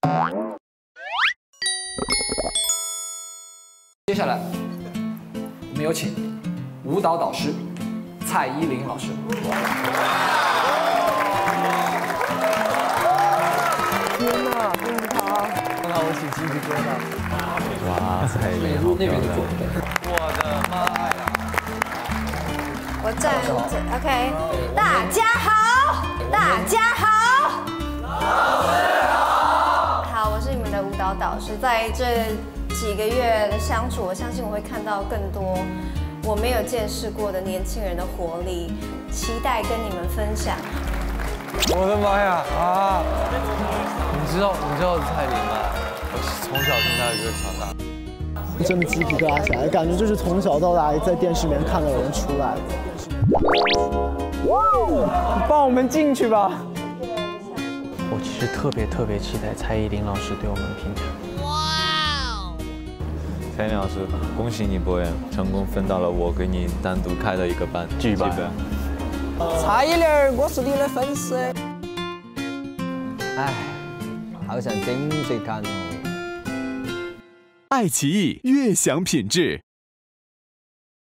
接下来，我们有请舞蹈导师蔡依林老师。 天哪，真是他！让我起鸡皮疙瘩。 哇，蔡依林那边的左背。 我的妈呀！ 我站，OK， 大家好，大家好，好，我是你们的舞蹈导师，在这几个月的相处，我相信我会看到更多我没有见识过的年轻人的活力，期待跟你们分享。 我的妈呀啊！你知道蔡依林吗？我从小听她的歌长大。 真的鸡皮疙瘩起来，感觉就是从小到大在电视里面看到有人出来。帮我们进去吧。 我其实特别期待蔡依林老师对我们评价。哇！ 蔡依林老师，恭喜你博彦成功分到了我给你单独开的一个班剧班。 蔡依林，我是你的粉丝。 唉，好想正式看哦。 爱奇艺悦享品质。